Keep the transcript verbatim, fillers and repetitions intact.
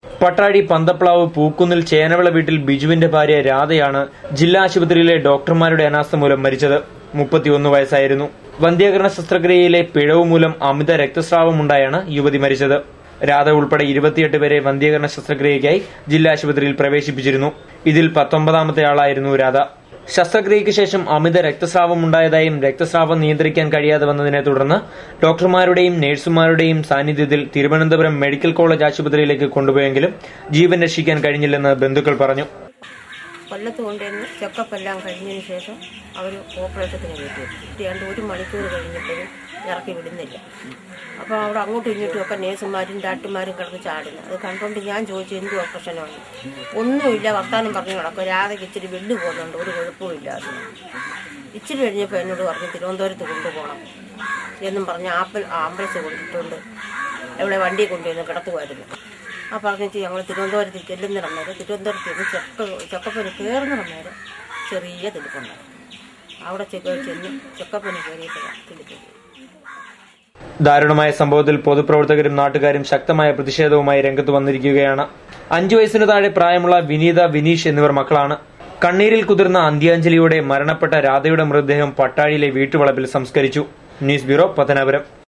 പട്ടാഴി പന്തപ്ലാവ് പൂക്കുന്നിൽ ചേനവിള വീട്ടിൽ ബിജുവിന്റെ ഭാര്യ രാധയാണ് ജില്ലാ ആശുപത്രിയിലെ ഡോക്ടർമാരുടെ അനാസ്ഥ മൂലം മരിച്ചത്. മുപ്പത്തിയൊന്ന് വയസ്സായിരുന്നു. വന്ധ്യകരണ ശസ്ത്രക്രിയയിലെ പിഴവ് മൂലം അമിത രക്തസ്രാവമുണ്ടായാണ് യുവതി മരിച്ചത്. രാധ ഉൾപ്പെടെ ഇരുപത്തിയെട്ട് പേരെ വന്ധ്യകരണ ശസ്ത്രക്രിയയ്ക്കായി ജില്ലാ ആശുപത്രിയിൽ പ്രവേശിപ്പിച്ചിരുന്നു. ഇതിൽ പത്തൊമ്പതാമത്തെ ആളായിരുന്നു രാധ. ശസ്ത്രക്രിയയ്ക്ക് ശേഷം അമിത രക്തസ്രാവം ഉണ്ടായതായും രക്തസ്രാവം നിയന്ത്രിക്കാൻ കഴിയാതെ വന്നതിനെ തുടർന്ന് ഡോക്ടർമാരുടെയും നഴ്സുമാരുടെയും സാന്നിധ്യത്തിൽ തിരുവനന്തപുരം മെഡിക്കൽ കോളേജ് ആശുപത്രിയിലേക്ക് കൊണ്ടുപോയെങ്കിലും ജീവൻ രക്ഷിക്കാൻ കഴിഞ്ഞില്ലെന്ന് ബന്ധുക്കൾ പറഞ്ഞു. കൊല്ലത്ത് കൊണ്ടുവന്ന് ചെക്കപ്പ് എല്ലാം കഴിഞ്ഞതിന് ശേഷം അവർ ഓപ്പറേഷത്തിന് കയറ്റി ഏതാണ്ട് ഒരു മണിക്കൂർ കഴിഞ്ഞപ്പോഴും ഇറക്കി വിടുന്നില്ല. അപ്പോൾ അവിടെ അങ്ങോട്ടും ഇങ്ങോട്ടും ഒക്കെ നേഴ്സുമാരും ഡാക്ടർമാരും കിടന്ന് ചാടുന്നു. അത് കണ്ടുകൊണ്ട് ഞാൻ ചോദിച്ചു എന്ത് ഓപ്പറേഷനാണ്. ഒന്നുമില്ല, വർത്താനം പറഞ്ഞു കിടക്കും. രാധയ്ക്ക് ഇച്ചിരി വെള്ളി പോകുന്നുണ്ട്, ഒരു കുഴപ്പമില്ലാതെ. ഇച്ചിരി കഴിഞ്ഞപ്പോൾ എന്നോട് പറഞ്ഞ് തിരുവനന്തപുരത്ത് കൊണ്ടുപോകണം എന്നും പറഞ്ഞ് ആപ്പിൾ ആംബുലൻസ് കൊടുത്തിട്ടുണ്ട്. എവിടെ വണ്ടി കൊണ്ടുവന്ന് കിടത്തുമായിരുന്നു. ആ പറഞ്ഞിട്ട് ഞങ്ങൾ തിരുവനന്തപുരത്ത് ചെല്ലുന്നിടം വരെ തിരുവനന്തപുരത്ത് ചെന്ന് ചെക്ക ചെക്കപ്പിന് കയറുന്നിടം വരെ ചെറിയ തിരിപ്പുണ്ടായി. അവിടെ ചെന്ന് ചെക്കപ്പിന് കയറിയിട്ടാണ് തിരിച്ചു. ദാരുണമായ സംഭവത്തിൽ പൊതുപ്രവർത്തകരും നാട്ടുകാരും ശക്തമായ പ്രതിഷേധവുമായി രംഗത്ത് വന്നിരിക്കുകയാണ്. അഞ്ചു വയസ്സിനു താഴെ പ്രായമുള്ള വിനീത, വിനീഷ് എന്നിവർ മക്കളാണ്. കണ്ണീരിൽ കുതിർന്ന അന്ത്യാഞ്ജലിയോടെ മരണപ്പെട്ട രാധയുടെ മൃതദേഹം പട്ടാഴിയിലെ വീട്ടുവളപ്പിൽ സംസ്കരിച്ചു. News bureau, Pathanapuram.